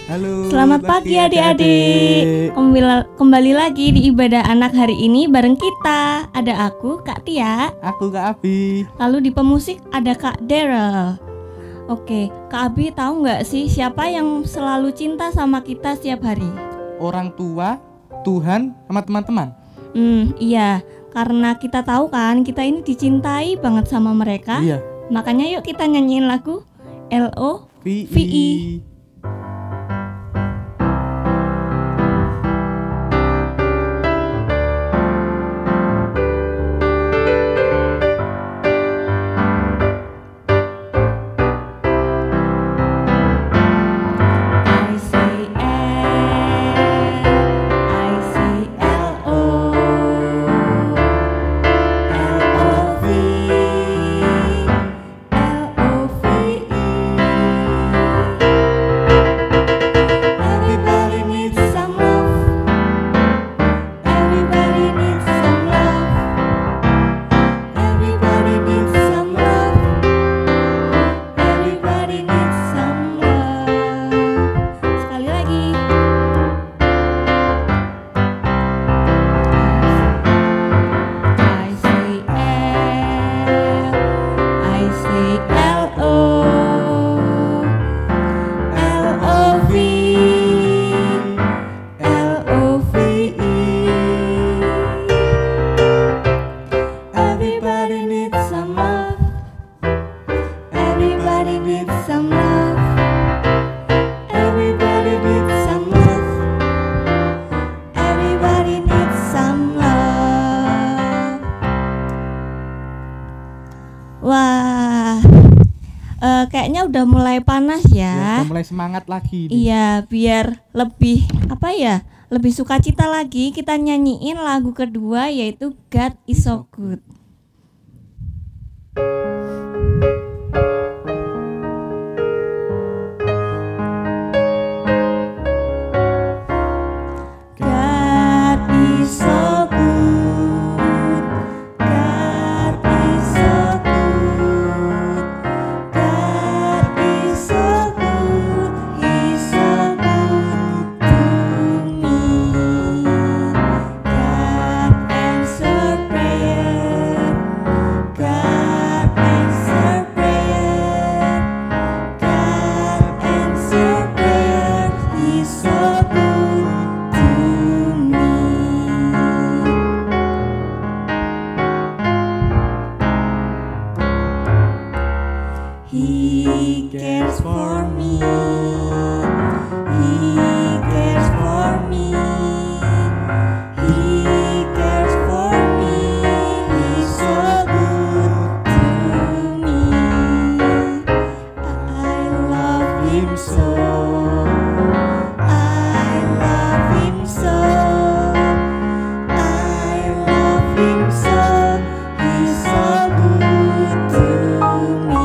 Halo. Selamat pagi adik-adik. Kembali lagi di ibadah anak hari ini bareng kita. Ada aku, Kak Tia. Aku Kak Abi. Lalu di pemusik ada Kak Daryl. Oke, Kak Abi tahu nggak sih siapa yang selalu cinta sama kita setiap hari? Orang tua, Tuhan, sama teman-teman. Iya, karena kita tahu kan kita ini dicintai banget sama mereka. Iya. Makanya yuk kita nyanyiin lagu LOVE. Wah, kayaknya udah mulai panas ya. Udah mulai semangat lagi nih. Iya, biar lebih lebih sukacita lagi, kita nyanyiin lagu kedua yaitu God is so good. He cares for me. He cares for me. He cares for me. He's so good to me. I love him so. I love him so. I love him so. He's so good to me.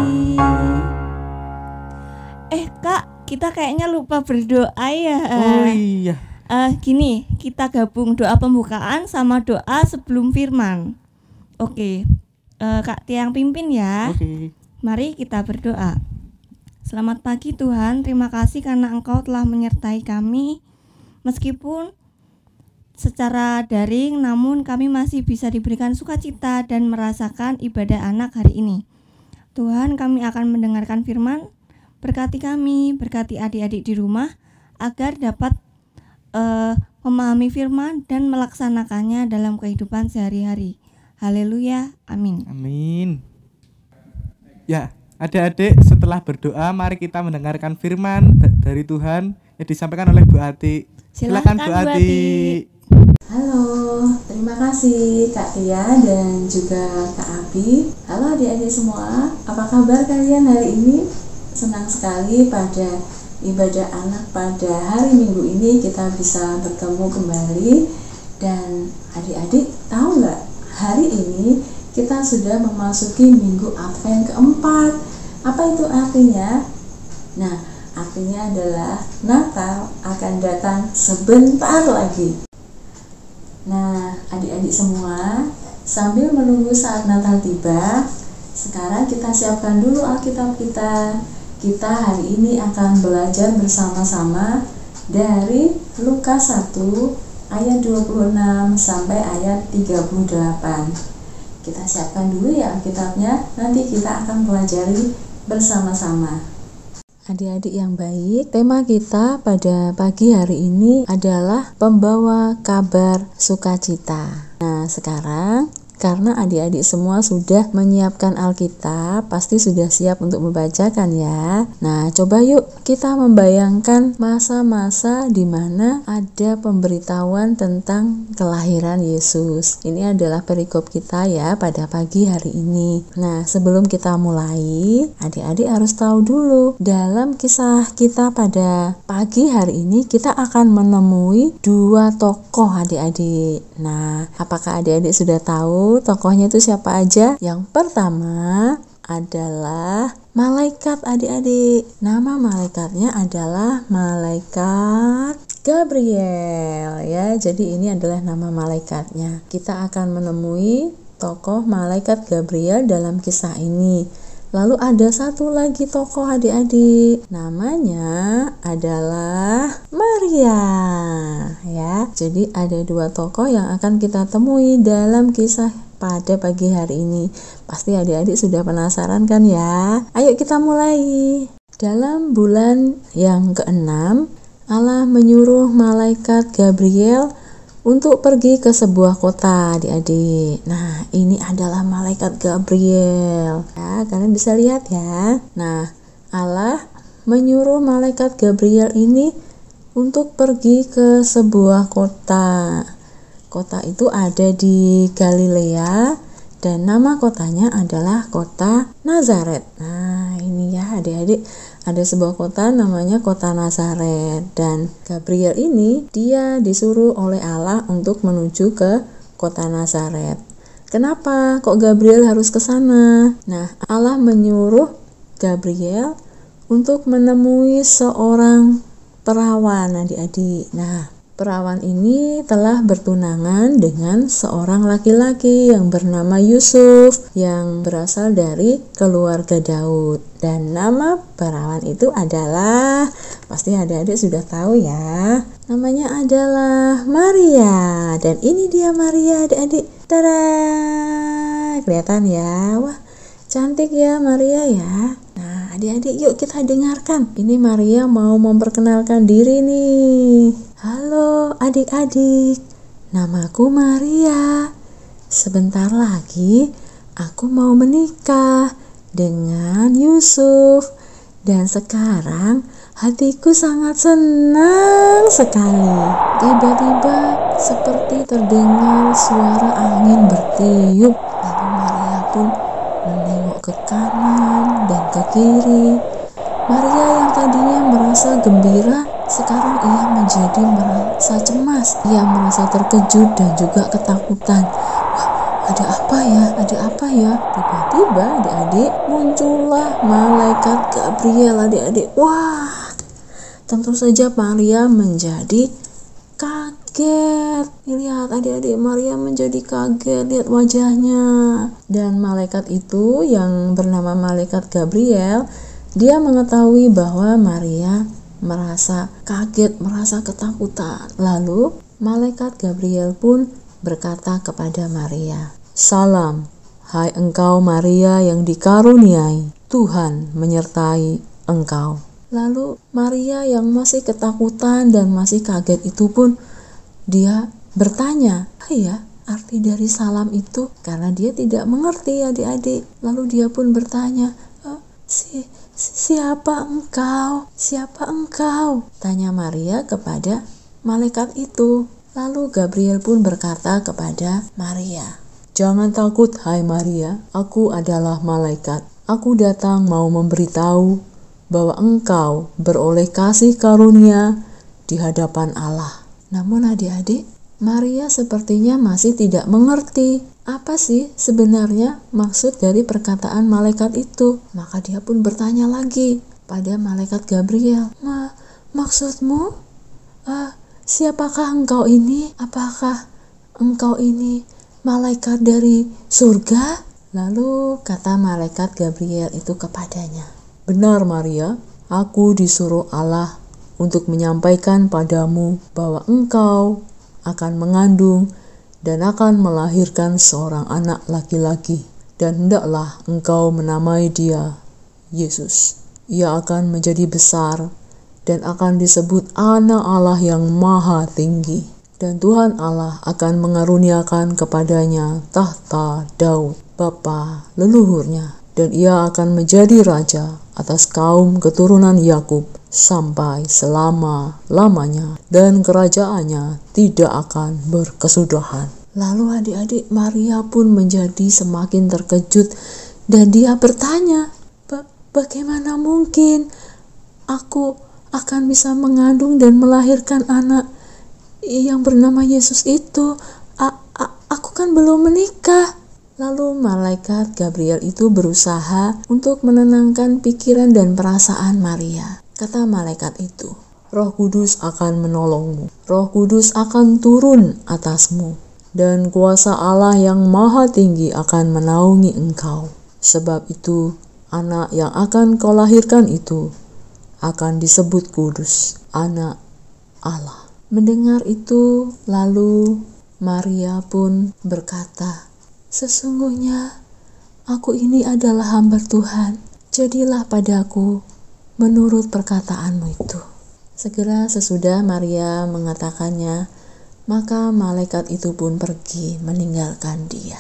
Kak, kita kayaknya lupa berdoa ya. Oh iya. Gini, kita gabung doa pembukaan sama doa sebelum firman. Oke, Kak Tiang pimpin ya. Oke. Mari kita berdoa. Selamat pagi Tuhan, terima kasih karena Engkau telah menyertai kami. Meskipun secara daring, namun kami masih bisa diberikan sukacita dan merasakan ibadah anak hari ini. Tuhan, kami akan mendengarkan firman. Berkati kami, berkati adik-adik di rumah agar dapat memahami firman dan melaksanakannya dalam kehidupan sehari-hari. Haleluya, amin. Amin. Ya, adik-adik, setelah berdoa mari kita mendengarkan firman dari Tuhan yang disampaikan oleh Bu Ati. Silakan Bu Ati. Halo, terima kasih Kak Tia dan juga Kak Abi. Halo adik-adik semua, apa kabar kalian hari ini? Senang sekali pada ibadah anak pada hari Minggu ini kita bisa bertemu kembali. Dan adik-adik tahu nggak, hari ini kita sudah memasuki minggu Advent keempat. Apa itu artinya? Nah, artinya adalah Natal akan datang sebentar lagi. Nah, adik-adik semua, sambil menunggu saat Natal tiba, sekarang kita siapkan dulu Alkitab kita. Kita hari ini akan belajar bersama-sama dari Lukas 1 ayat 26 sampai ayat 38. Kita siapkan dulu ya Alkitabnya, nanti kita akan pelajari bersama-sama. Adik-adik yang baik, tema kita pada pagi hari ini adalah pembawa kabar sukacita. Nah, sekarang karena adik-adik semua sudah menyiapkan Alkitab, pasti sudah siap untuk membacakan ya. Nah, coba yuk kita membayangkan masa-masa di mana ada pemberitahuan tentang kelahiran Yesus. Ini adalah perikop kita ya pada pagi hari ini. Nah, sebelum kita mulai, adik-adik harus tahu dulu, dalam kisah kita pada pagi hari ini kita akan menemui dua tokoh adik-adik. Nah, apakah adik-adik sudah tahu tokohnya itu siapa aja? Yang pertama adalah malaikat adik-adik. Nama malaikatnya adalah malaikat Gabriel ya. Jadi ini adalah nama malaikatnya. Kita akan menemui tokoh malaikat Gabriel dalam kisah ini. Lalu ada satu lagi tokoh adik-adik, namanya adalah Maria ya. Jadi ada dua tokoh yang akan kita temui dalam kisah pada pagi hari ini. Pasti adik-adik sudah penasaran kan ya? Ayo kita mulai. Dalam bulan yang ke-6, Allah menyuruh malaikat Gabriel untuk pergi ke sebuah kota adik-adik. Nah, ini adalah malaikat Gabriel ya, kalian bisa lihat ya. Nah, Allah menyuruh malaikat Gabriel ini untuk pergi ke sebuah kota. Kota itu ada di Galilea dan nama kotanya adalah kota Nazaret. Nah, ini ya adik-adik, ada sebuah kota namanya kota Nazaret, dan Gabriel ini dia disuruh oleh Allah untuk menuju ke kota Nazaret. Kenapa kok Gabriel harus ke sana? Nah, Allah menyuruh Gabriel untuk menemui seorang perawan adik-adik. Nah, perawan ini telah bertunangan dengan seorang laki-laki yang bernama Yusuf yang berasal dari keluarga Daud. Dan nama perawan itu adalah, pasti adik-adik sudah tahu ya, namanya adalah Maria. Dan ini dia Maria adik-adik. Tada! Kelihatan ya? Wah, cantik ya Maria ya. Nah, adik-adik yuk kita dengarkan. Ini Maria mau memperkenalkan diri nih. Halo adik-adik, namaku Maria. Sebentar lagi aku mau menikah dengan Yusuf. Dan sekarang hatiku sangat senang sekali. Tiba-tiba seperti terdengar suara angin bertiup. Lalu Maria pun menengok ke kanan dan ke kiri. Maria yang tadinya merasa gembira, sekarang ia menjadi merasa cemas. Ia merasa terkejut dan juga ketakutan. Wah, ada apa ya? Ada apa ya? Tiba-tiba adik-adik muncullah malaikat Gabriel adik-adik. Wah, tentu saja Maria menjadi kaget. Lihat adik-adik, Maria menjadi kaget, lihat wajahnya. Dan malaikat itu yang bernama malaikat Gabriel, dia mengetahui bahwa Maria merasa kaget, merasa ketakutan. Lalu malaikat Gabriel pun berkata kepada Maria, "Salam, hai engkau Maria yang dikaruniai, Tuhan menyertai engkau." Lalu Maria yang masih ketakutan dan masih kaget itu pun dia bertanya, "Ah ya, arti dari salam itu?" Karena dia tidak mengerti adik-adik. Lalu dia pun bertanya, Siapa engkau? Siapa engkau?" tanya Maria kepada malaikat itu. Lalu Gabriel pun berkata kepada Maria, "Jangan takut hai Maria, aku adalah malaikat. Aku datang mau memberitahu bahwa engkau beroleh kasih karunia di hadapan Allah." Namun adik-adik, Maria sepertinya masih tidak mengerti apa sih sebenarnya maksud dari perkataan malaikat itu. Maka dia pun bertanya lagi pada malaikat Gabriel, Maksudmu? Siapakah engkau ini? Apakah engkau ini malaikat dari surga?" Lalu kata malaikat Gabriel itu kepadanya, Benar Maria, aku disuruh Allah untuk menyampaikan padamu bahwa engkau akan mengandung dan akan melahirkan seorang anak laki-laki, dan hendaklah engkau menamai dia Yesus. Ia akan menjadi besar dan akan disebut Anak Allah yang Maha Tinggi. Dan Tuhan Allah akan mengaruniakan kepadanya tahta Daud, bapa leluhurnya, dan ia akan menjadi raja atas kaum keturunan Yakub sampai selama-lamanya, dan kerajaannya tidak akan berkesudahan. Lalu adik-adik, Maria pun menjadi semakin terkejut dan dia bertanya, bagaimana mungkin aku akan bisa mengandung dan melahirkan anak yang bernama Yesus itu? Aku kan belum menikah. Lalu malaikat Gabriel itu berusaha untuk menenangkan pikiran dan perasaan Maria. Kata malaikat itu, Roh Kudus akan menolongmu. Roh Kudus akan turun atasmu, dan kuasa Allah yang Maha Tinggi akan menaungi engkau. Sebab itu, anak yang akan kau lahirkan itu akan disebut kudus, Anak Allah. Mendengar itu, lalu Maria pun berkata, sesungguhnya aku ini adalah hamba Tuhan, jadilah padaku menurut perkataanmu itu. Segera sesudah Maria mengatakannya, maka malaikat itu pun pergi meninggalkan dia.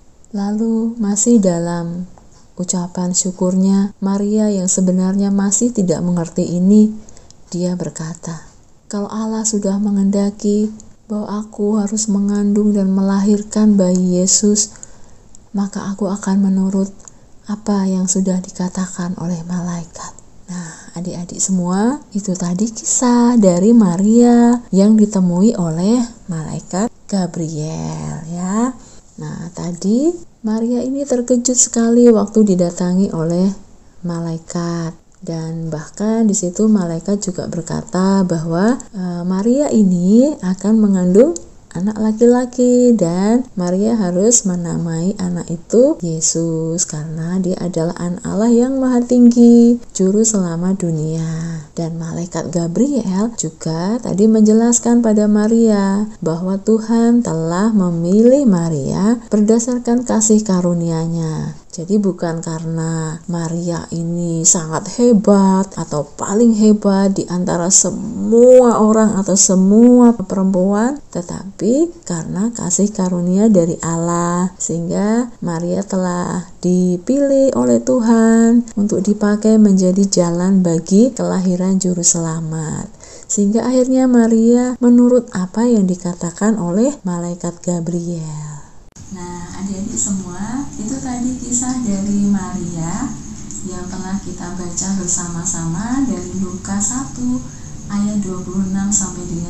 Lalu masih dalam ucapan syukurnya, Maria yang sebenarnya masih tidak mengerti ini, dia berkata, kalau Allah sudah mengendaki bahwa aku harus mengandung dan melahirkan bayi Yesus, maka aku akan menurut apa yang sudah dikatakan oleh malaikat. Nah, adik-adik semua, itu tadi kisah dari Maria yang ditemui oleh malaikat Gabriel ya. Nah, tadi Maria ini terkejut sekali waktu didatangi oleh malaikat, dan bahkan di situ malaikat juga berkata bahwa Maria ini akan mengandung anak laki-laki dan Maria harus menamai anak itu Yesus karena dia adalah anak Allah yang Maha Tinggi, juru selamat dunia. Dan malaikat Gabriel juga tadi menjelaskan pada Maria bahwa Tuhan telah memilih Maria berdasarkan kasih karunia-Nya. Jadi bukan karena Maria ini sangat hebat atau paling hebat di antara semua orang atau semua perempuan, tetapi karena kasih karunia dari Allah, sehingga Maria telah dipilih oleh Tuhan untuk dipakai menjadi jalan bagi kelahiran juru selamat. Sehingga akhirnya Maria menurut apa yang dikatakan oleh malaikat Gabriel. Nah, adik-adik semua, itu tadi kisah dari Maria yang telah kita baca bersama-sama dari Lukas 1 ayat 26 sampai dengan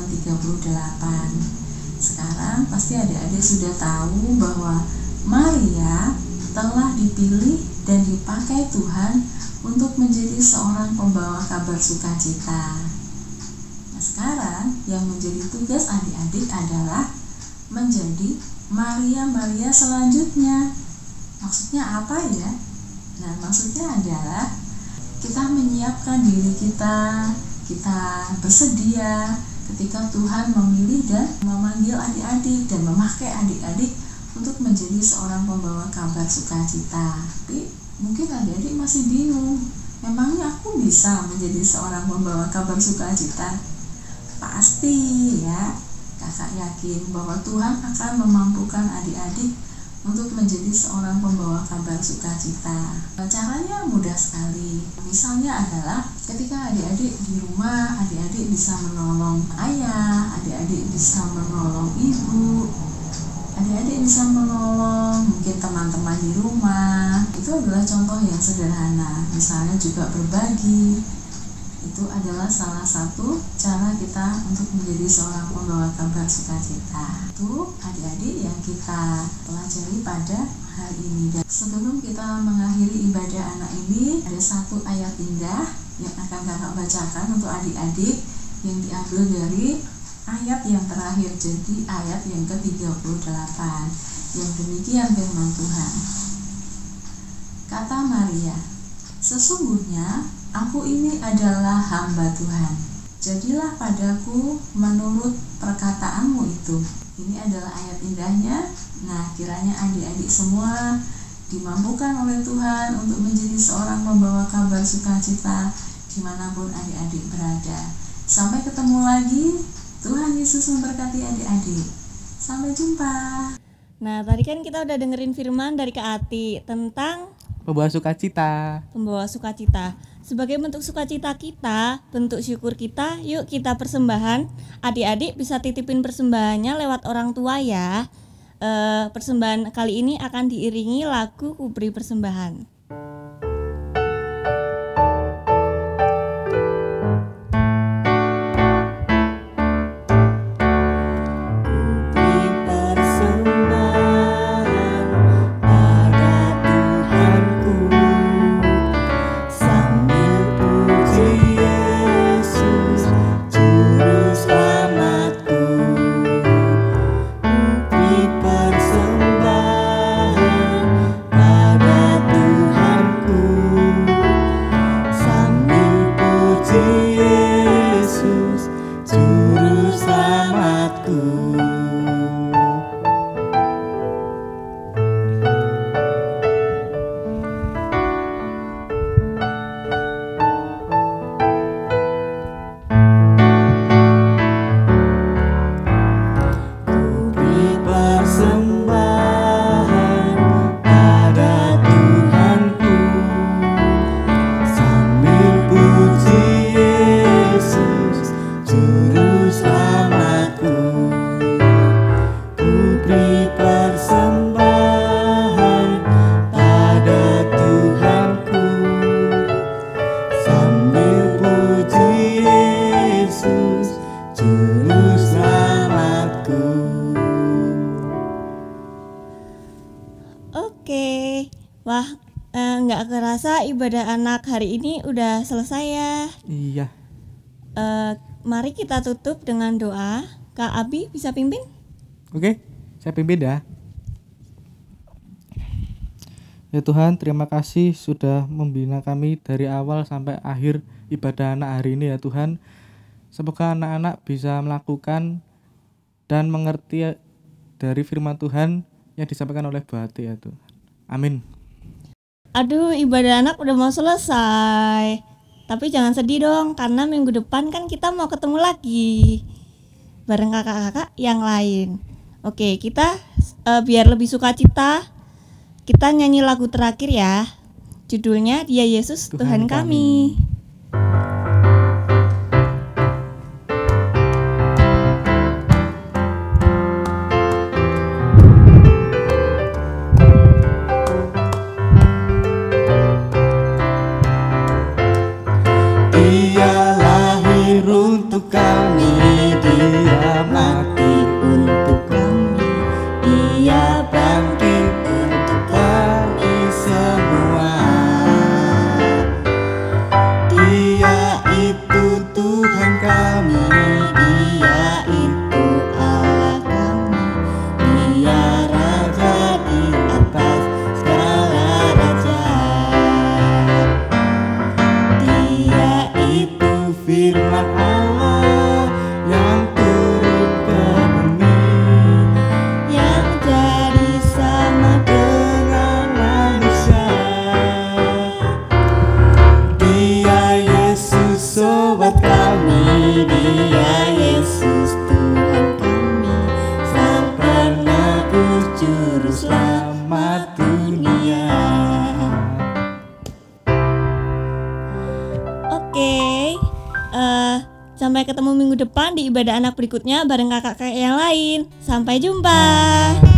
38. Sekarang pasti adik-adik sudah tahu bahwa Maria telah dipilih dan dipakai Tuhan untuk menjadi seorang pembawa kabar sukacita. Nah, sekarang yang menjadi tugas adik-adik adalah menjadi Maria selanjutnya. Maksudnya apa ya? Nah, maksudnya adalah kita menyiapkan diri kita bersedia ketika Tuhan memilih dan memanggil adik-adik dan memakai adik-adik untuk menjadi seorang pembawa kabar sukacita. Tapi mungkin adik-adik masih bingung, memangnya aku bisa menjadi seorang pembawa kabar sukacita? Pasti ya. Kakak yakin bahwa Tuhan akan memampukan adik-adik untuk menjadi seorang pembawa kabar sukacita. Caranya mudah sekali. Misalnya adalah ketika adik-adik di rumah, adik-adik bisa menolong ayah, adik-adik bisa menolong ibu, adik-adik bisa menolong mungkin teman-teman di rumah. Itu adalah contoh yang sederhana. Misalnya juga berbagi. Itu adalah salah satu cara kita untuk menjadi seorang pembawa kabar sukacita. Itu adik-adik yang kita pelajari pada hari ini. Dan sebelum kita mengakhiri ibadah anak ini, ada satu ayat indah yang akan kakak bacakan untuk adik-adik yang diambil dari ayat yang terakhir, jadi ayat yang ke-38. Yang demikian firman Tuhan. Kata Maria, Sesungguhnya aku ini adalah hamba Tuhan. Jadilah padaku menurut perkataanmu itu. Ini adalah ayat indahnya. Nah, kiranya adik-adik semua dimampukan oleh Tuhan untuk menjadi seorang pembawa kabar sukacita dimanapun adik-adik berada. Sampai ketemu lagi. Tuhan Yesus memberkati adik-adik. Sampai jumpa. Nah, tadi kan kita udah dengerin firman dari Kak Ati tentang Pembawa sukacita. pembawa sukacita. Sebagai bentuk sukacita kita, bentuk syukur kita, yuk kita persembahan. Adik-adik bisa titipin persembahannya lewat orang tua ya. Persembahan kali ini akan diiringi lagu Kuberi Persembahan. Nggak kerasa ibadah anak hari ini udah selesai ya. Iya. Mari kita tutup dengan doa. Kak Abi bisa pimpin? Oke, saya pimpin ya. Ya Tuhan, terima kasih sudah membina kami dari awal sampai akhir ibadah anak hari ini ya Tuhan. Semoga anak-anak bisa melakukan dan mengerti dari firman Tuhan yang disampaikan oleh Bu Ati ya Tuhan. Amin. Aduh, ibadah anak udah mau selesai. Tapi jangan sedih dong, karena minggu depan kan kita mau ketemu lagi bareng kakak-kakak yang lain. Oke, kita biar lebih sukacita, kita nyanyi lagu terakhir ya. Judulnya Dia Yesus Tuhan Kami. Sampai ketemu minggu depan di ibadah anak berikutnya bareng kakak-kakak yang lain. Sampai jumpa.